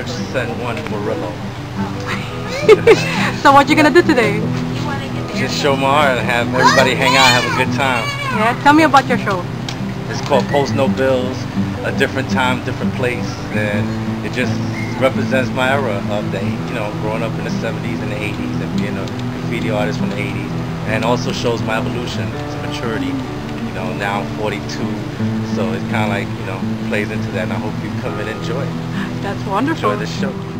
large SEN 1 Morillo. So what you gonna do today? Just show my art and have everybody hang out, have a good time. Yeah, tell me about your show. It's called Post No Bills, a different time, different place, and it just represents my era of the, growing up in the 70s and the 80s and being a graffiti artist from the 80s, and also shows my evolution to maturity. Now I'm 42, so it kind of like, plays into that, and I hope you come and enjoy it. That's wonderful. Enjoy the show.